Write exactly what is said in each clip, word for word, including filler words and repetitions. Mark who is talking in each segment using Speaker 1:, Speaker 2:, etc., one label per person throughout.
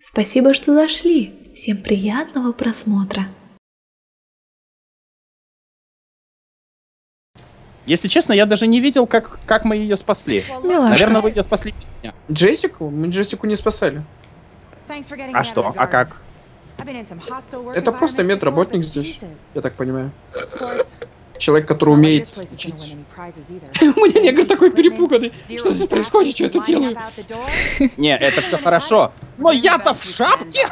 Speaker 1: Спасибо, что зашли. Всем приятного просмотра.
Speaker 2: Если честно, я даже не видел, как, как мы ее спасли.
Speaker 1: Милашка.
Speaker 2: Наверное, вы ее спасли без меня.
Speaker 3: Джессику? Мы Джессику не спасали.
Speaker 2: А что? А как?
Speaker 3: Это просто медработник здесь, я так понимаю. Человек, который умеет учить. У меня негр такой перепуганный. Что здесь происходит? Что я тут делаю?
Speaker 2: Не, это все хорошо. Но я-то в шапке!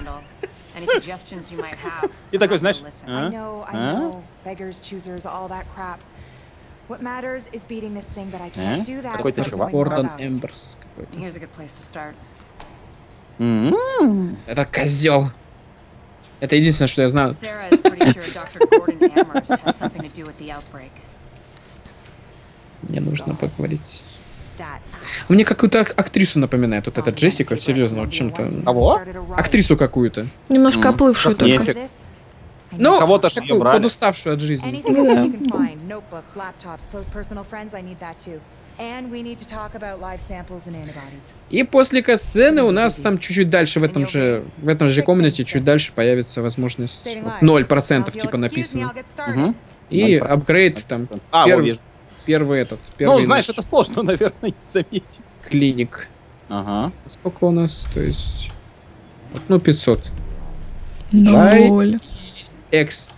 Speaker 2: И такой, знаешь... Какой-то чувак.
Speaker 3: Гордон Эмберс какой-то. Это козел. Это единственное, что я знаю. Мне нужно поговорить. Мне какую-то актрису напоминает. Вот эта Джессика, серьезно, вот чем-то.
Speaker 2: Кого?
Speaker 3: Актрису какую-то.
Speaker 1: Немножко оплывшую только.
Speaker 3: Ну,
Speaker 2: кого-то ж
Speaker 3: такую
Speaker 2: брали.
Speaker 3: подуставшую от жизни. И после касцены у нас там чуть-чуть дальше, в этом же в этом же комнате, чуть дальше появится возможность ноль процентов типа написано.
Speaker 2: Угу.
Speaker 3: И апгрейд там.
Speaker 2: А,
Speaker 3: перв...
Speaker 2: вот вижу.
Speaker 3: Первый этот. Первый
Speaker 2: Ну, знаешь, это сложно, наверное, не заметить.
Speaker 3: Клиник.
Speaker 2: Ага.
Speaker 3: Сколько у нас? То есть... Вот, ну, пятьсот.
Speaker 1: Ноль.
Speaker 3: Экс.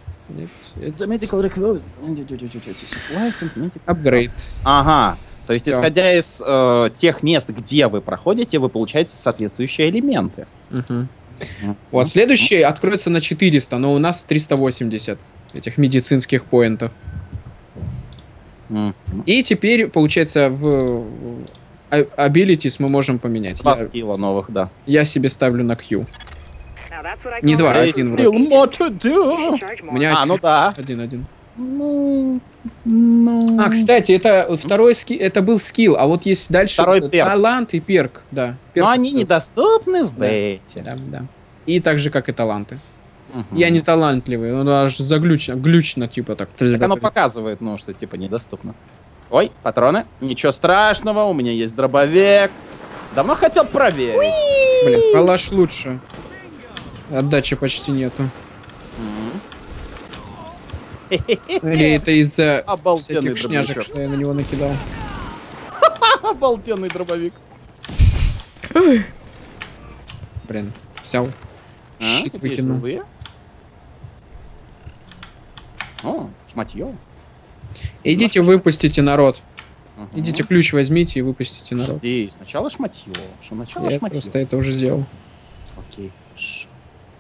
Speaker 3: Апгрейд.
Speaker 2: Ага. То есть,
Speaker 3: Всё.
Speaker 2: исходя из э, тех мест, где вы проходите, вы получаете соответствующие элементы.
Speaker 3: Угу. Вот, следующий откроется на четыреста, но у нас триста восемьдесят этих медицинских поинтов.
Speaker 2: Mm.
Speaker 3: И теперь, получается, в abilities мы можем поменять.
Speaker 2: Два
Speaker 3: Я,
Speaker 2: скилла новых, да.
Speaker 3: я себе ставлю на Q. Не два, а один вроде. У меня
Speaker 2: А, ну да.
Speaker 3: один-один.
Speaker 2: Ну, ну...
Speaker 3: А, кстати, это второй ски, это был скилл, а вот есть дальше
Speaker 2: Второй перк.
Speaker 3: талант и перк, да. Перк
Speaker 2: Но они
Speaker 3: открылся.
Speaker 2: недоступны в
Speaker 3: Да.
Speaker 2: бете.
Speaker 3: Да, да. И так же, как и таланты.
Speaker 2: Мгм.
Speaker 3: Я не талантливый, он аж заглючно, глючно, типа так.
Speaker 2: Так оно показывает, ну, что типа недоступно. Ой, патроны. Ничего страшного, у меня есть дробовик. Давно хотел проверить.
Speaker 3: Блин, калаш лучше. Отдачи почти нету.
Speaker 2: М.
Speaker 3: Или это из-за
Speaker 2: Обалденный
Speaker 3: всяких шняжек,
Speaker 2: дробовичок.
Speaker 3: что я на него накидал.
Speaker 2: Обалденный дробовик.
Speaker 3: Блин, взял.
Speaker 2: А,
Speaker 3: Щит
Speaker 2: тут есть
Speaker 3: выкинул.
Speaker 2: живые? О, шматьё.
Speaker 3: Идите, выпустите народ.
Speaker 2: Ага.
Speaker 3: Идите, ключ возьмите и выпустите народ.
Speaker 2: Здесь сначала шматьё. Что начало
Speaker 3: Я
Speaker 2: шматьё?
Speaker 3: просто это уже сделал.
Speaker 2: Окей. Ш.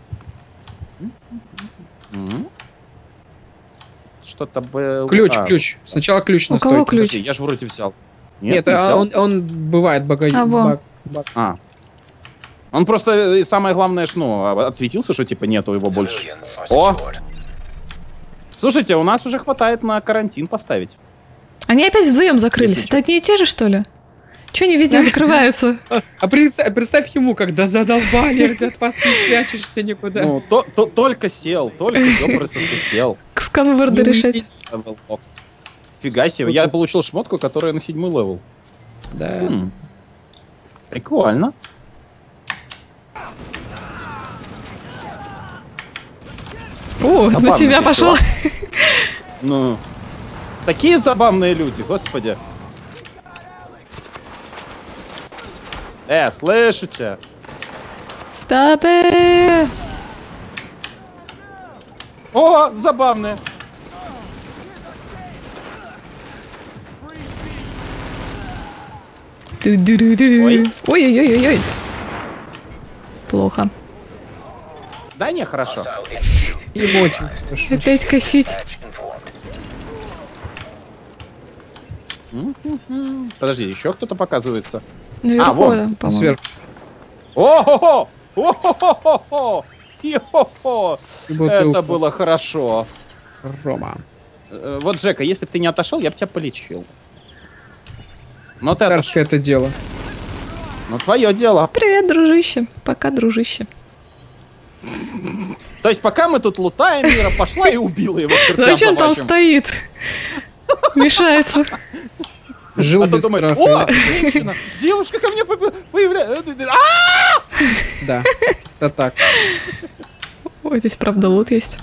Speaker 2: М. Что-то было.
Speaker 3: Ключ,
Speaker 2: А,
Speaker 3: ключ. Сначала ключ
Speaker 1: У
Speaker 3: на
Speaker 1: кого
Speaker 3: стойке.
Speaker 1: ключ?
Speaker 2: подожди, я же вроде взял.
Speaker 3: Нет,
Speaker 2: не
Speaker 3: а
Speaker 2: взял?
Speaker 3: он, он бывает бага...
Speaker 1: А, во.
Speaker 3: баг- баг-
Speaker 2: А. Он просто, э, самое главное, что, ну, отсветился, что типа нету его больше. О! Слушайте, у нас уже хватает на карантин поставить.
Speaker 1: Они опять вдвоем закрылись. Это одни и те же, что ли? Чего они везде закрываются?
Speaker 3: А представь, представь ему, когда задолбали, от вас не спрячешься никуда.
Speaker 2: Ну, то, то- только сел, только ёпрется, сел.
Speaker 1: Сканворды решать.
Speaker 2: Левел ап. Фига себе, я получил шмотку, которая на седьмой левел.
Speaker 3: Да.
Speaker 2: М. Прикольно.
Speaker 1: О, на
Speaker 2: Забавно,
Speaker 1: тебя
Speaker 2: ты
Speaker 1: пошел.
Speaker 2: Ну, такие забавные люди, господи. Э, слышите?
Speaker 1: Стопы!
Speaker 2: О, забавные. Ой.
Speaker 1: Ой-ой-ой-ой. Плохо.
Speaker 2: Да не, хорошо.
Speaker 3: Им очень страшно.
Speaker 1: Опять косить.
Speaker 2: М-м-м. Подожди, еще кто-то показывается.
Speaker 1: Наверху,
Speaker 2: вон,
Speaker 1: да, по-моему.
Speaker 3: Сверху.
Speaker 2: О-хо-хо! О-хо-хо-хо! Йо-хо-хо!
Speaker 3: Бутылку.
Speaker 2: Это было хорошо.
Speaker 3: Рома.
Speaker 2: Э, Вот, Жека, если бы ты не отошел, я бы тебя полечил. Но ты
Speaker 3: Царское это дело.
Speaker 2: Ну, твое дело.
Speaker 1: Привет, дружище. Пока, дружище.
Speaker 2: То есть, пока мы тут лутаем, Мира пошла и убила его. к чертям
Speaker 1: Зачем он там
Speaker 2: собачьим.
Speaker 1: стоит? Мешается.
Speaker 3: Жил
Speaker 2: А то
Speaker 3: без
Speaker 2: думает,
Speaker 3: страха.
Speaker 2: о, женщина, девушка ко мне появляется.
Speaker 3: Да, это так.
Speaker 1: Ой, здесь правда лут есть.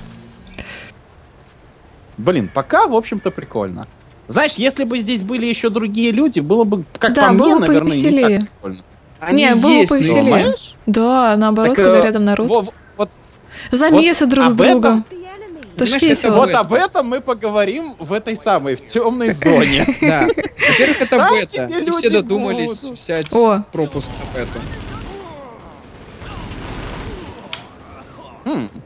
Speaker 2: Блин, пока, в общем-то, прикольно. Знаешь, если бы здесь были еще другие люди, было бы, как
Speaker 1: Да,
Speaker 2: по мне,
Speaker 1: было бы
Speaker 2: наверное,
Speaker 1: повеселее.
Speaker 2: не так прикольно.
Speaker 3: Они
Speaker 1: Не, было
Speaker 3: есть, но-
Speaker 1: повеселее.
Speaker 2: Думаешь?
Speaker 1: Да, наоборот,
Speaker 2: Так,
Speaker 1: когда
Speaker 2: э,
Speaker 1: рядом народ.
Speaker 2: во- вот,
Speaker 1: Замесы друг с
Speaker 2: об этом-
Speaker 1: другом. Это ж
Speaker 3: Понимаешь, это
Speaker 1: весело.
Speaker 2: вот
Speaker 3: бета.
Speaker 2: об этом мы поговорим в этой самой, в темной зоне.
Speaker 3: Да. Во-первых, это
Speaker 2: Да,
Speaker 3: бета.
Speaker 2: тебе
Speaker 3: И все
Speaker 2: люди
Speaker 3: додумались
Speaker 2: будут.
Speaker 3: взять
Speaker 1: О.
Speaker 3: пропуск на бету.
Speaker 2: Хм.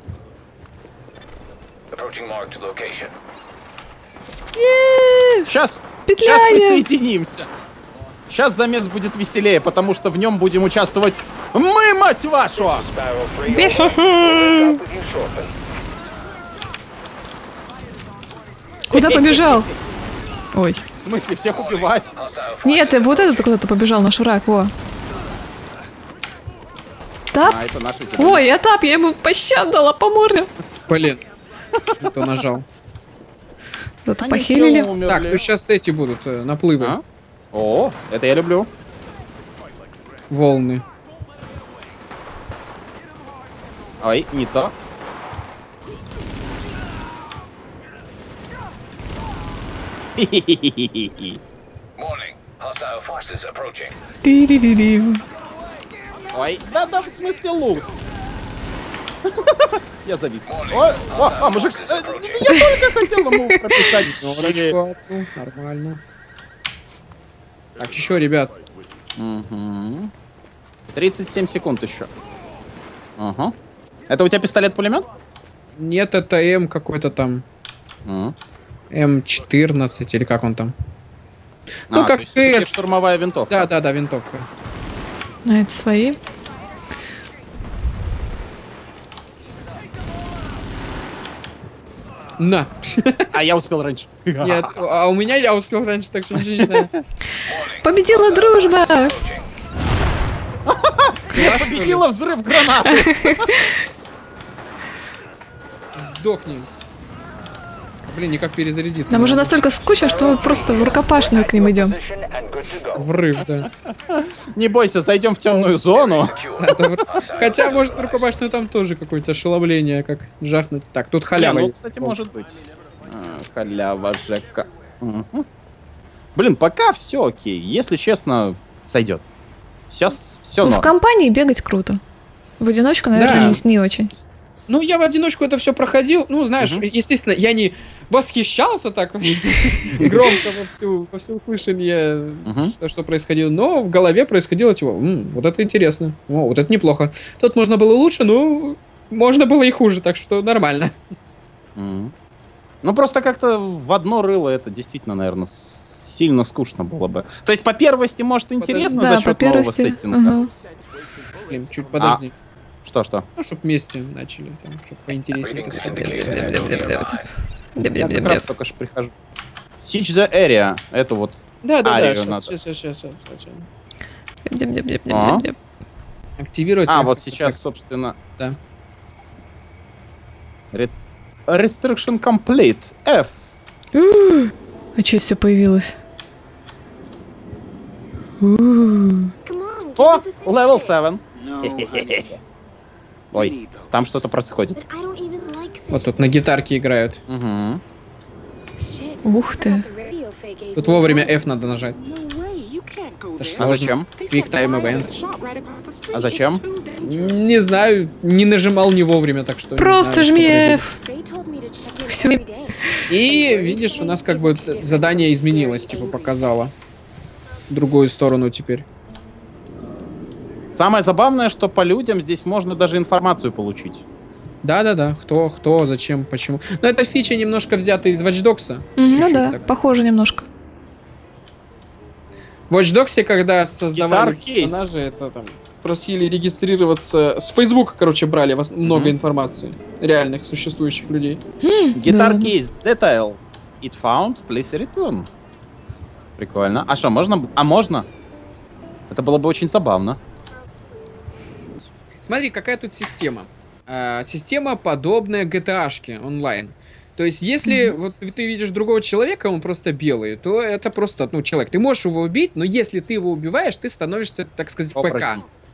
Speaker 2: Сейчас, сейчас
Speaker 1: Петляем!
Speaker 2: присоединимся. Сейчас замес будет веселее, потому что в нем будем участвовать мы, мать вашу!
Speaker 1: Куда побежал? Ой.
Speaker 2: В смысле, всех убивать?
Speaker 1: Нет, э, вот этот куда-то побежал, наш враг, во. Тап?
Speaker 2: А, это наши зеленые.
Speaker 1: Ой, я тап, я ему пощад дала по морде.
Speaker 3: Блин. Не то нажал.
Speaker 1: Зато
Speaker 2: Они
Speaker 1: похилили.
Speaker 2: все умерли.
Speaker 3: Так, ну сейчас эти будут э, наплывы.
Speaker 2: А? О, это я люблю.
Speaker 3: Волны.
Speaker 2: Ой, не то. Хи-хи-хи-хи-хи.
Speaker 1: Ти-ди-ди-дим.
Speaker 2: Ой, да, да, в смысле лут. Я завис. Ой, о, а, мужик, э, я только хотел ему прописать.
Speaker 3: Норочку одну, нормально. Так, еще, ребят.
Speaker 2: Угу. тридцать семь секунд еще. Ага. Это у тебя пистолет-пулемет?
Speaker 3: Нет, это М какой-то там.
Speaker 2: М.
Speaker 3: М четырнадцать или как он там. Ну,
Speaker 2: А,
Speaker 3: как
Speaker 2: то есть всё-таки
Speaker 3: КС.
Speaker 2: штурмовая винтовка.
Speaker 3: Да, да, да, винтовка.
Speaker 1: А это свои.
Speaker 3: На.
Speaker 2: А я успел раньше.
Speaker 3: Нет, а у меня я успел раньше, так что ничего не знаю.
Speaker 1: Победила дружба!
Speaker 2: Я победила взрыв гранаты.
Speaker 3: Сдохни. Блин, никак перезарядиться.
Speaker 1: Нам
Speaker 3: не
Speaker 1: уже
Speaker 3: могу.
Speaker 1: настолько скучно, что мы просто в рукопашную к ним идем.
Speaker 3: Врыв, да.
Speaker 2: Не бойся, зайдем в темную зону.
Speaker 3: Это вр- Хотя, может, в рукопашную там тоже какое-то ошеломление, как жахнуть. Так, тут халява
Speaker 2: Не, ну,
Speaker 3: есть.
Speaker 2: кстати, может быть. А, халява ЖК. Мгм. Блин, пока все окей. Если честно, сойдет. Сейчас все
Speaker 1: Ну, в компании бегать круто. В одиночку, наверное,
Speaker 3: Да.
Speaker 1: не, с- не очень.
Speaker 3: Ну, я в одиночку это все проходил. Ну, знаешь,
Speaker 2: Мгм.
Speaker 3: естественно, я не восхищался так громко во всю, во всеуслышание,
Speaker 2: Мгм.
Speaker 3: что, что происходило. Но в голове происходило типа, «М, вот это интересно, о, вот это неплохо. Тут можно было лучше, но можно было и хуже, так что нормально.
Speaker 2: Мгм. Ну, просто как-то в одно рыло это действительно, наверное, сильно скучно было бы. То есть по первости, может, интересно
Speaker 1: Да,
Speaker 2: за
Speaker 1: по
Speaker 2: счет нового
Speaker 1: первости.
Speaker 2: сеттинга.
Speaker 1: Ага.
Speaker 3: Блин, чуть подожди.
Speaker 2: Что-что?
Speaker 3: Ну, чтоб вместе начали, там, чтоб поинтереснее. это всё.
Speaker 2: Я как раз только что прихожу. Siege the area. Это вот.
Speaker 3: Да, да, да,
Speaker 2: Арию
Speaker 3: сейчас,
Speaker 2: надо.
Speaker 3: сейчас, сейчас, сейчас, сейчас.
Speaker 1: Деб-деб-деб-деб-деб.
Speaker 3: Активировать.
Speaker 2: А,
Speaker 3: их.
Speaker 2: вот сейчас, собственно.
Speaker 3: Да.
Speaker 2: Re- Restriction complete. F.
Speaker 1: А что все появилось? У-у-у.
Speaker 2: О, level семь. Ой, там что-то происходит.
Speaker 3: Вот тут на гитарке играют.
Speaker 2: Угу.
Speaker 1: Ух ты.
Speaker 3: Тут вовремя F надо нажать. Это ж
Speaker 2: А
Speaker 3: сложно.
Speaker 2: зачем?
Speaker 3: Quick Time Events.
Speaker 2: А зачем?
Speaker 3: Не знаю, не нажимал не вовремя, так что... не
Speaker 1: Просто
Speaker 3: знаю, что
Speaker 1: жми
Speaker 3: произойдет.
Speaker 1: F. Всё.
Speaker 3: И видишь, у нас как бы задание изменилось, типа показало. В другую сторону теперь.
Speaker 2: Самое забавное, что по людям здесь можно даже информацию получить.
Speaker 3: Да-да-да, кто, кто, зачем, почему. Но эта фича немножко взята из Watch Dogs'а.
Speaker 1: М, Ну
Speaker 3: Чуть-чуть
Speaker 1: да,
Speaker 3: так.
Speaker 1: похоже немножко.
Speaker 3: В Watch Dogs'е, когда создавали
Speaker 2: Guitar Case.
Speaker 3: персонажи, это там просили регистрироваться. С Фейсбука, короче, брали вас- много
Speaker 2: Мгм.
Speaker 3: информации. Реальных существующих людей.
Speaker 2: Guitar
Speaker 1: ладно.
Speaker 2: case details. It found, please return. Прикольно. А что, можно? А можно? Это было бы очень забавно.
Speaker 3: Смотри, какая тут система. А, система подобная джи ти эй-шке онлайн. То есть, если вот ты видишь другого человека, он просто белый, то это просто, ну, человек. Ты можешь его убить, но если ты его убиваешь, ты становишься, так сказать, ПК.
Speaker 2: Оборотень.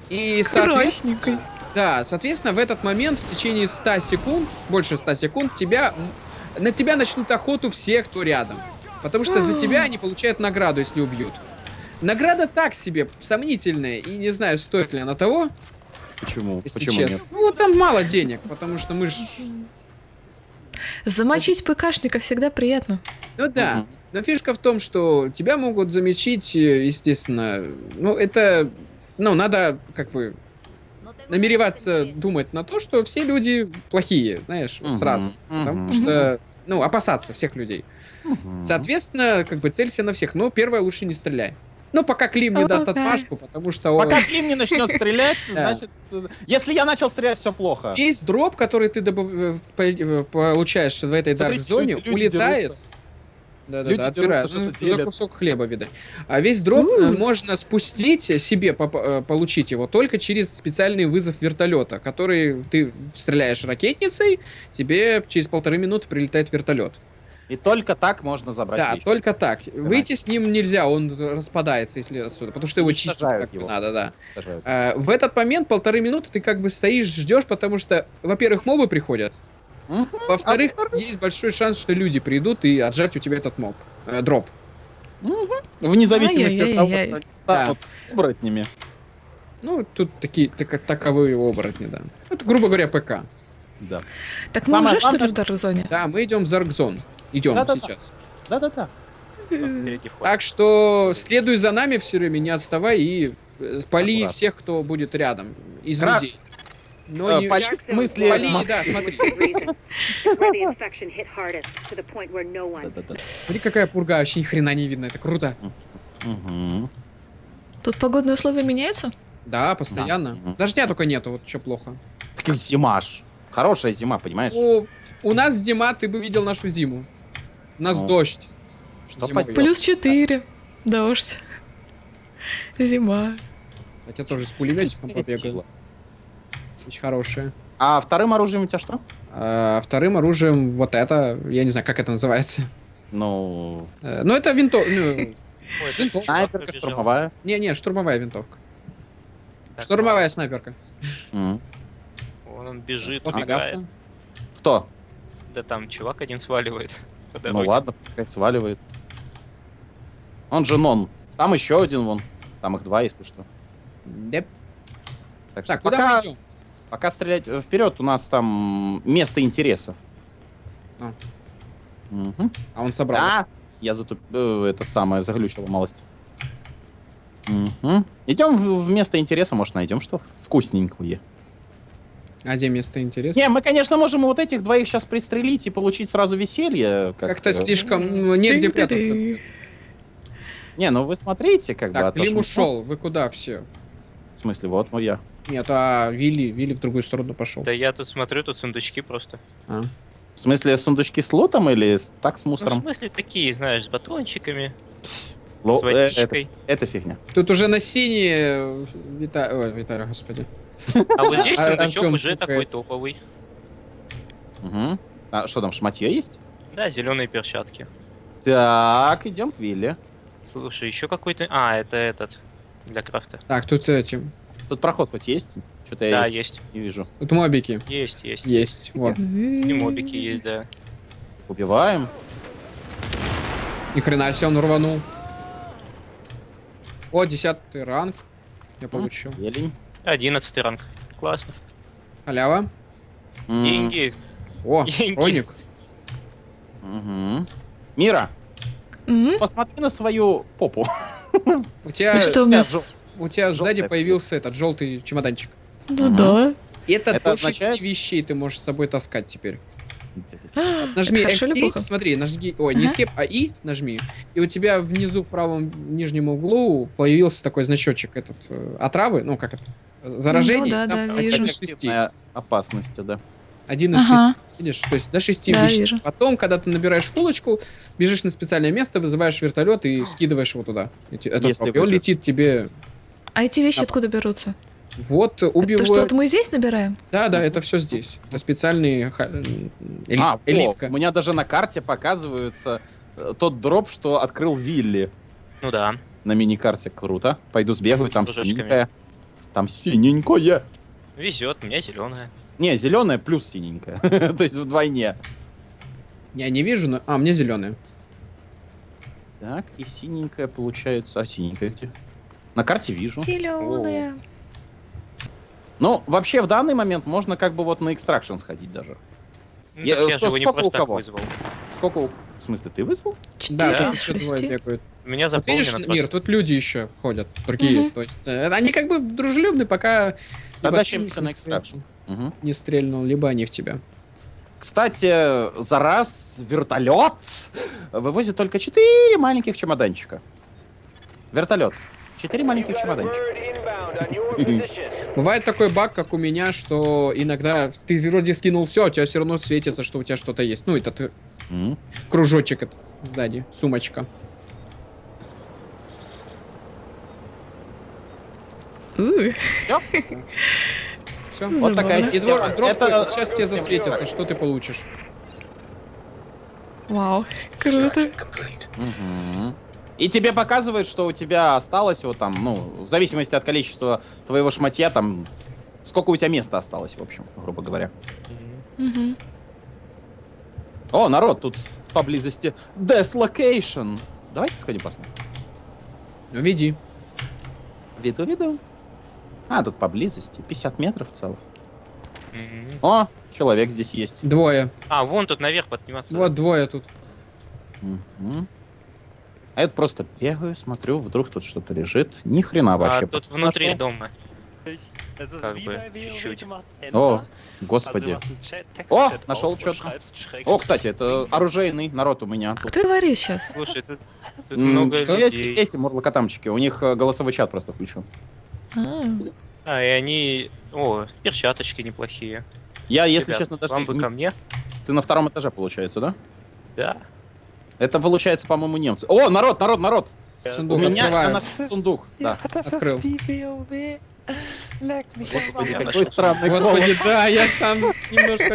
Speaker 3: И, соответственно, да, соответственно, в этот момент в течение ста секунд, больше ста секунд, тебя, на тебя начнут охоту все, кто рядом. Потому что за тебя они получают награду, если убьют. Награда так себе, сомнительная, и не знаю, стоит ли она того.
Speaker 2: Почему?
Speaker 3: Если
Speaker 2: Почему
Speaker 3: честно.
Speaker 2: нет?
Speaker 3: Ну, там мало денег, потому что мы ж...
Speaker 1: Замочить ПКшника всегда приятно.
Speaker 3: Ну да,
Speaker 2: Мгм.
Speaker 3: но фишка в том, что тебя могут замечить, естественно, ну это, ну надо как бы намереваться думать на то, что все люди плохие, знаешь, вот
Speaker 2: Мгм,
Speaker 3: сразу, потому
Speaker 2: мгм.
Speaker 3: что, ну опасаться всех людей.
Speaker 2: Мгм.
Speaker 3: Соответственно, как бы целься на всех, но первое лучше не стреляй. Ну пока Клим не даст
Speaker 1: Окей.
Speaker 3: отмашку, потому что он...
Speaker 2: Пока Клим не начнет стрелять,
Speaker 3: Да.
Speaker 2: значит... Если я начал стрелять, все плохо.
Speaker 3: Весь дроп, который ты добав- э, по- э, получаешь в этой
Speaker 2: Смотрите,
Speaker 3: дарк-зоне,
Speaker 2: люди
Speaker 3: улетает.
Speaker 2: дерутся.
Speaker 3: Да-да-да,
Speaker 2: Люди
Speaker 3: отбирают.
Speaker 2: дерутся,
Speaker 3: Ну,
Speaker 2: что-то
Speaker 3: за
Speaker 2: делят.
Speaker 3: кусок хлеба, видать. А весь дроп э, можно спустить себе, поп- э, получить его только через специальный вызов вертолета, который ты стреляешь ракетницей, тебе через полторы минуты прилетает вертолет.
Speaker 2: И только так можно забрать
Speaker 3: Да,
Speaker 2: вещи.
Speaker 3: только так. Выйти с ним нельзя, он распадается, если отсюда, потому что его чистить
Speaker 2: Уничтожают
Speaker 3: как бы
Speaker 2: его.
Speaker 3: надо, да.
Speaker 2: Сажают.
Speaker 3: А, в этот момент полторы минуты ты как бы стоишь, ждешь, потому что, во-первых, мобы приходят,
Speaker 2: Мгм.
Speaker 3: во-вторых, есть большой шанс, что люди придут и отжать у тебя этот моб, э, дроп.
Speaker 2: Вне зависимости от того,
Speaker 1: Ай-яй-яй-яй.
Speaker 2: что они станут оборотнями.
Speaker 3: Ну, тут такие, так, таковые оборотни, да. Это, грубо говоря, ПК.
Speaker 2: Да.
Speaker 1: Так мы
Speaker 2: Самое
Speaker 1: уже что ли
Speaker 2: главное-
Speaker 1: в Дарк-зоне?
Speaker 3: Да, мы идем в Заркзон. Идем
Speaker 2: Да-да-да.
Speaker 3: сейчас.
Speaker 2: Да-да-да.
Speaker 4: Впереди вход.
Speaker 3: Так что следуй за нами все время, не отставай и э, пали
Speaker 2: Аккуратно.
Speaker 3: всех, кто будет рядом из
Speaker 2: Крас-
Speaker 3: людей. Но
Speaker 2: Э,
Speaker 3: не...
Speaker 2: поли- в смысле...
Speaker 3: Поли,
Speaker 2: ма-
Speaker 3: да, смотри.
Speaker 2: Да-да-да.
Speaker 3: Смотри, какая пурга, вообще ни хрена не видно, это круто.
Speaker 2: Мгм.
Speaker 1: Тут погодные условия меняются?
Speaker 3: Да, постоянно.
Speaker 2: Да. Мгм.
Speaker 3: Дождя только нету, вот что плохо.
Speaker 2: Так как зима ж. Хорошая зима, понимаешь?
Speaker 3: У, у нас зима, ты бы видел нашу зиму. У нас
Speaker 2: Ну,
Speaker 3: дождь.
Speaker 2: что
Speaker 3: Зимой.
Speaker 2: поделать?
Speaker 1: Плюс четыре. Дождь. Зима.
Speaker 3: Я тоже с пулеметчиком побегал. Очень хорошие.
Speaker 2: А вторым оружием у тебя что?
Speaker 3: А вторым оружием вот это, я не знаю, как это называется.
Speaker 2: Ну,
Speaker 3: Э, Ну, это винтовка. Ну,
Speaker 4: Ой, это
Speaker 3: винтовка.
Speaker 4: чувак
Speaker 2: снайперка
Speaker 4: побежал.
Speaker 2: штурмовая.
Speaker 3: не-не, штурмовая винтовка.
Speaker 4: Так,
Speaker 3: Штурмовая снайперка.
Speaker 2: М.
Speaker 4: Вон он бежит,
Speaker 3: Вот
Speaker 4: убегает.
Speaker 3: нагавка.
Speaker 2: Кто?
Speaker 4: Да там чувак один сваливает по
Speaker 2: Ну
Speaker 4: дороге.
Speaker 2: ладно, пускай сваливает. Он же нон. Там еще один вон. Там их два, если что.
Speaker 3: Деп.
Speaker 2: Так, что
Speaker 3: Так, куда
Speaker 2: пока,
Speaker 3: мы идем?
Speaker 2: пока стрелять э, вперед, у нас там место интереса.
Speaker 3: А.
Speaker 2: Мгм.
Speaker 3: А он собрал.
Speaker 2: Да, я затуп... э, это самое, заглючила малость. Мгм. Идем в, в место интереса, может найдем что вкусненькое.
Speaker 3: А где место интереса?
Speaker 2: Не, мы, конечно, можем вот этих двоих сейчас пристрелить и получить сразу веселье. Как
Speaker 3: Как-то слишком ну, негде прятаться.
Speaker 2: Не, ну вы смотрите, как бы. а
Speaker 3: Так,
Speaker 2: то
Speaker 3: Клим
Speaker 2: ж-
Speaker 3: ушел. Вы куда все?
Speaker 2: В смысле, вот мой я.
Speaker 3: Нет, а Вилли, Вилли в другую сторону пошел.
Speaker 4: Да я тут смотрю, тут сундучки просто.
Speaker 3: А.
Speaker 2: В смысле, сундучки с лотом или с- так с
Speaker 4: Ну, в
Speaker 2: мусором?
Speaker 4: смысле, такие, знаешь, с батончиками,
Speaker 2: Пс,
Speaker 4: с
Speaker 2: ло- э, это,
Speaker 4: водичкой.
Speaker 2: это фигня.
Speaker 3: Тут уже на синие Вита... Ой, Виталий, господи.
Speaker 4: А вот здесь
Speaker 3: А-
Speaker 4: сундучок
Speaker 3: Артём
Speaker 4: уже
Speaker 3: пукает.
Speaker 4: такой топовый.
Speaker 2: Угу. А что там, шматье есть?
Speaker 4: Да, зеленые перчатки.
Speaker 2: Так, идем к Вилле.
Speaker 4: Слушай, еще какой-то... А, это этот, для крафта.
Speaker 3: Так, тут этим.
Speaker 2: Тут проход хоть есть? Что-то
Speaker 4: Да,
Speaker 2: я
Speaker 4: есть.
Speaker 2: не вижу.
Speaker 3: Тут мобики.
Speaker 4: Есть, есть.
Speaker 3: Есть. Вот.
Speaker 4: И мобики есть, да.
Speaker 2: Убиваем.
Speaker 3: Ни хрена себе он рванул. О, десятый ранг. Я получил.
Speaker 2: Зелень.
Speaker 4: Одиннадцатый ранг. Классно.
Speaker 3: Халява.
Speaker 2: М,
Speaker 4: Деньги.
Speaker 3: О,
Speaker 4: Деньги.
Speaker 3: хроник.
Speaker 2: мгм. Мира,
Speaker 1: Мгм.
Speaker 2: посмотри на свою попу.
Speaker 3: У тебя,
Speaker 1: И что у меня...
Speaker 2: я
Speaker 1: с-
Speaker 3: у тебя сзади
Speaker 2: желтая
Speaker 3: появился этот желтый чемоданчик.
Speaker 1: Ну
Speaker 2: Мгм.
Speaker 1: да.
Speaker 3: Это,
Speaker 2: Это
Speaker 3: до шести
Speaker 2: означает-
Speaker 3: вещей ты можешь с собой таскать теперь. Нажми
Speaker 1: Это хорошо или
Speaker 3: Escape,
Speaker 1: плохо?
Speaker 3: смотри, нажми, ой, не
Speaker 1: Ага.
Speaker 3: Escape, а И нажми, и у тебя внизу в правом нижнем углу появился такой значочек этот э, отравы, ну как это, заражение,
Speaker 1: Ну да,
Speaker 3: там
Speaker 1: да,
Speaker 3: один
Speaker 1: вижу.
Speaker 3: из шести,
Speaker 2: Активная опасность, да.
Speaker 3: один из
Speaker 1: Ага.
Speaker 3: шести, видишь, то есть до шести
Speaker 1: Да,
Speaker 3: вещей.
Speaker 1: вижу.
Speaker 3: Потом, когда ты набираешь фулочку, бежишь на специальное место, вызываешь вертолет и скидываешь его туда. Эти- этот
Speaker 2: Если
Speaker 3: дроп, и он
Speaker 2: выживет.
Speaker 3: летит тебе.
Speaker 1: А эти вещи
Speaker 3: А-
Speaker 1: откуда берутся?
Speaker 3: Вот
Speaker 1: То, что
Speaker 3: убивают.
Speaker 1: вот мы здесь набираем?
Speaker 3: Да, да, это все здесь. Это специальные ха- эли-
Speaker 2: А, о,
Speaker 3: элитка.
Speaker 2: у меня даже на карте показывается э, тот дроп, что открыл Вилли.
Speaker 4: Ну да.
Speaker 2: На мини-карте круто. Пойду сбегаю, там
Speaker 4: Кружочками.
Speaker 2: синенькая. Там синенькое.
Speaker 4: Везет, у меня зеленая.
Speaker 2: Не, зеленая плюс синенькая. То есть вдвойне.
Speaker 3: Я не вижу, но... А, мне зеленые.
Speaker 2: Так, и синенькая получается. А синенькая где? На карте вижу.
Speaker 1: Зеленая.
Speaker 2: Ну, вообще в данный момент можно как бы вот на экстракшн сходить даже.
Speaker 4: Ну,
Speaker 2: Я-
Speaker 4: так я же
Speaker 2: сто-
Speaker 4: его не
Speaker 2: сколько у
Speaker 4: просто так
Speaker 2: кого?
Speaker 4: вызвал.
Speaker 2: Сколько у... В смысле, ты вызвал?
Speaker 3: Да,
Speaker 1: Четыре
Speaker 3: там
Speaker 1: из
Speaker 3: еще двое
Speaker 1: шести.
Speaker 3: бегают.
Speaker 4: У меня
Speaker 3: Вот видишь,
Speaker 4: заполнено
Speaker 3: Мир, тут люди еще ходят, другие.
Speaker 1: Мгм.
Speaker 3: То есть э, они как бы дружелюбны, пока
Speaker 2: Тогда
Speaker 3: либо
Speaker 2: чем
Speaker 3: ты
Speaker 2: ты на
Speaker 3: не
Speaker 2: экстракшн?
Speaker 3: стрельнул- не стрельнул, либо они в тебя.
Speaker 2: Кстати, за раз вертолет вывозит только четыре маленьких чемоданчика. Вертолет. Четыре маленьких чемоданчика.
Speaker 3: Бывает такой баг, как у меня, что иногда ты вроде скинул все, у тебя все равно светится, что у тебя что-то есть. Ну, это ты
Speaker 2: М.
Speaker 3: кружочек этот сзади, сумочка.
Speaker 1: Уh.
Speaker 2: Всё?
Speaker 3: Все.
Speaker 2: Вот такая
Speaker 3: И двор,
Speaker 2: система.
Speaker 3: дроп
Speaker 2: Это-
Speaker 3: вот сейчас тебе засветится, что ты получишь.
Speaker 1: Вау, круто.
Speaker 2: Мгм. И тебе показывает, что у тебя осталось вот там, ну, в зависимости от количества твоего шматья, там, сколько у тебя места осталось, в общем, грубо говоря.
Speaker 1: Мгм.
Speaker 2: О, народ, тут поблизости Death Давайте сходим посмотрим.
Speaker 3: Ну, веди.
Speaker 2: Виду, виду. А, тут поблизости, пятьдесят метров целых.
Speaker 4: Мгм.
Speaker 2: О, человек здесь есть.
Speaker 3: Двое.
Speaker 4: А, вон тут наверх подниматься.
Speaker 3: Вот двое тут.
Speaker 2: Мгм. А я просто бегаю, смотрю, вдруг тут что-то лежит. Ни хрена
Speaker 4: А
Speaker 2: вообще.
Speaker 4: тут внутри
Speaker 2: Нашел.
Speaker 4: дома.
Speaker 5: Как
Speaker 4: бы, чуть-чуть.
Speaker 2: О, господи. О, нашел что-то. О, кстати, это оружейный народ у меня. Тут.
Speaker 1: Кто говорит сейчас?
Speaker 4: Слушай, тут, тут
Speaker 2: М,
Speaker 4: много
Speaker 2: что есть
Speaker 4: людей.
Speaker 2: эти мурлокотамчики? У них э, голосовой чат просто включен.
Speaker 1: А,
Speaker 4: А, и они... О, перчаточки неплохие.
Speaker 2: Я, если
Speaker 4: Ребят,
Speaker 2: честно, даже...
Speaker 4: вам бы
Speaker 2: не-
Speaker 4: ко мне?
Speaker 2: Ты на втором этаже, получается, да?
Speaker 4: Да.
Speaker 2: Это получается, по-моему, немцы. О, народ, народ, народ!
Speaker 3: Сундук
Speaker 2: У меня
Speaker 3: открываю.
Speaker 2: я нашел сундук. Да.
Speaker 3: Открыл.
Speaker 2: Господи,
Speaker 4: Я
Speaker 2: какой
Speaker 4: нашел.
Speaker 2: странный
Speaker 3: Господи, да, я сам немножко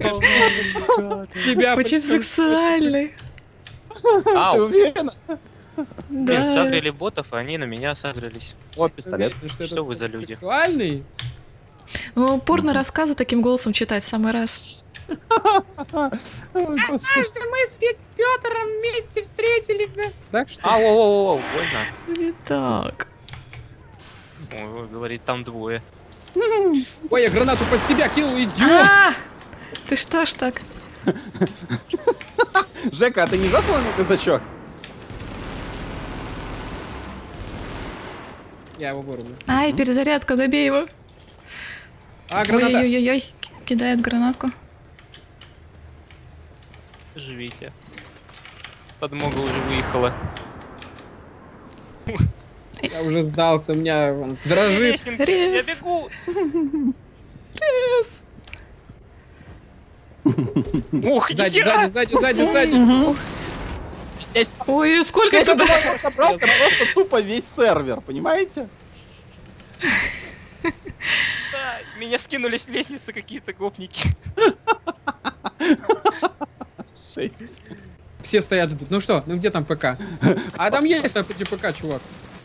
Speaker 3: себя
Speaker 1: очень
Speaker 3: подсказал.
Speaker 1: сексуальный.
Speaker 2: голос. Ты
Speaker 4: Ау,
Speaker 2: уверена?
Speaker 4: блин,
Speaker 1: Да.
Speaker 4: сагрили ботов, а они на меня сагрились.
Speaker 2: О, пистолет.
Speaker 3: Уверен,
Speaker 4: Что
Speaker 3: это
Speaker 4: вы за люди?
Speaker 3: Сексуальный?
Speaker 1: Ну, порно-рассказы таким голосом читать в самый раз.
Speaker 2: Ой, господи.
Speaker 3: что мы с Петром вместе встретились, да? Так что?
Speaker 4: Ау, ау, ау, ау, больно.
Speaker 1: Не так.
Speaker 4: Ой, ой, говорит, там двое.
Speaker 3: Ой, я гранату под себя кинул, идиот!
Speaker 1: А! Ты что ж так?
Speaker 2: Жека, а ты не засланный казачок?
Speaker 3: Я его вырублю.
Speaker 1: Ай, перезарядка, добей его.
Speaker 3: А, граната!
Speaker 1: Ой-ой-ой, кидает гранатку.
Speaker 4: Живите. Подмога уже выехала.
Speaker 3: Я уже сдался, у меня он дрожит.
Speaker 4: Лесенка, я
Speaker 1: Рез.
Speaker 4: бегу. Ух,
Speaker 3: Сзади,
Speaker 4: я!
Speaker 3: сзади, сзади, сзади, сзади.
Speaker 1: Ой, сколько
Speaker 2: Я
Speaker 1: туда?
Speaker 2: туда собрался просто тупо весь сервер, понимаете?
Speaker 4: Да, меня скинули с лестницы какие-то гопники.
Speaker 2: Шесть.
Speaker 3: Все стоят, ждут. Ну что, ну где там ПК? А там есть на пути ПК, чувак.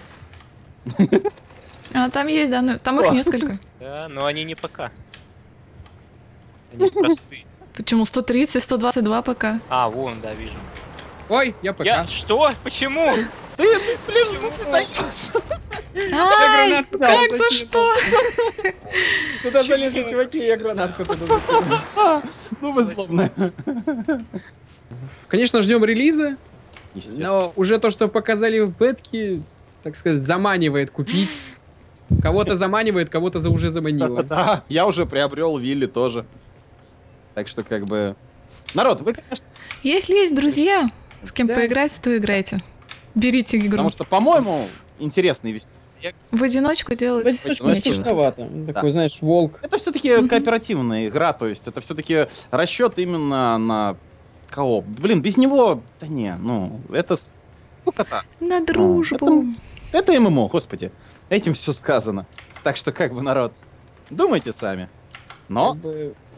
Speaker 1: А, там есть, да, ну, там их
Speaker 2: О.
Speaker 1: несколько.
Speaker 4: Да, но они не ПК. Они простые.
Speaker 1: Почему сто тридцать, сто двадцать два ПК?
Speaker 4: А, вон, да, вижу.
Speaker 3: Ой, я ПК.
Speaker 4: Я... Что? Почему?
Speaker 2: Ты, ты, блин, ну ты даешь.
Speaker 1: Ай,
Speaker 3: гранату дал,
Speaker 1: как за
Speaker 3: закинул.
Speaker 1: что?
Speaker 3: Туда залезли чуваки, я гранатку туда закинул.
Speaker 2: Ну вы злобные.
Speaker 3: Конечно, ждем релиза,
Speaker 2: Естественно.
Speaker 3: но уже то, что показали в бетке, так сказать, заманивает купить. Кого-то заманивает, кого-то за уже заманило.
Speaker 2: Да, я уже приобрел Вилли тоже. Так что как бы... Народ, вы, конечно...
Speaker 1: Если есть друзья, с кем
Speaker 3: Да.
Speaker 1: поиграть, то играйте. Берите игру.
Speaker 2: Потому что, по-моему, интересный весь...
Speaker 1: В одиночку делать
Speaker 2: одиночку
Speaker 1: нечего.
Speaker 3: скучновато. Такой, знаешь, волк.
Speaker 2: Это все-таки
Speaker 1: Мгм.
Speaker 2: кооперативная игра, то есть это все-таки расчет именно на кооп. Блин, без него, да не, ну, это с- сколько-то.
Speaker 1: На дружбу.
Speaker 2: Это ММО, господи. Этим все сказано. Так что как бы, народ, думайте сами. Но
Speaker 3: Как бы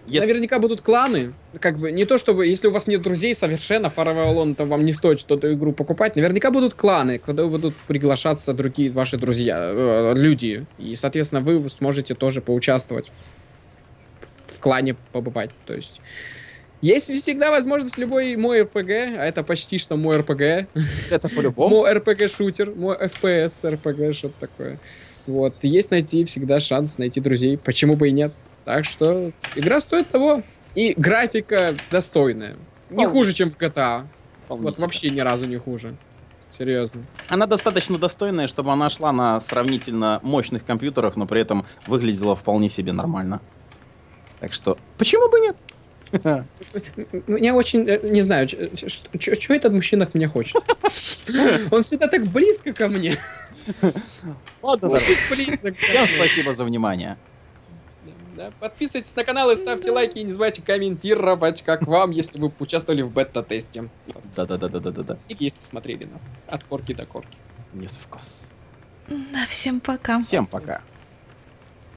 Speaker 2: Если-
Speaker 3: Наверняка будут кланы. Как бы не то чтобы, если у вас нет друзей совершенно, Far Cry Alone, то вам не стоит что-то игру покупать. Наверняка будут кланы, куда будут приглашаться другие ваши друзья, э, люди. И, соответственно, вы сможете тоже поучаствовать в клане, побывать. То есть есть всегда возможность любой мой эр пи джи, а это почти что мой эр пи джи.
Speaker 2: Это по-любому.
Speaker 3: Мой эр пи джи-шутер, мой эф пи эс эр пи джи, что-то такое. Вот, есть найти всегда шанс найти друзей, почему бы и нет. Так что игра стоит того. И графика достойная. Не
Speaker 2: Вполне.
Speaker 3: хуже, чем в джи ти эй.
Speaker 2: Вполне
Speaker 3: Вот
Speaker 2: себе.
Speaker 3: вообще ни разу не хуже. Серьезно.
Speaker 2: Она достаточно достойная, чтобы она шла на сравнительно мощных компьютерах, но при этом выглядела вполне себе нормально. Так что, почему бы нет?
Speaker 3: Мне очень, э, не знаю, что этот мужчина от меня хочет. Он всегда так близко ко мне.
Speaker 2: Ладно,
Speaker 3: Очень близко.
Speaker 2: всем спасибо за внимание.
Speaker 3: Да, подписывайтесь на канал и ставьте лайки. И не забывайте комментировать, как вам, если вы участвовали в бета-тесте.
Speaker 2: Да-да-да-да-да-да.
Speaker 3: И если смотрели нас от корки до корки.
Speaker 2: Не совкос.
Speaker 1: Да, всем пока.
Speaker 2: Всем пока.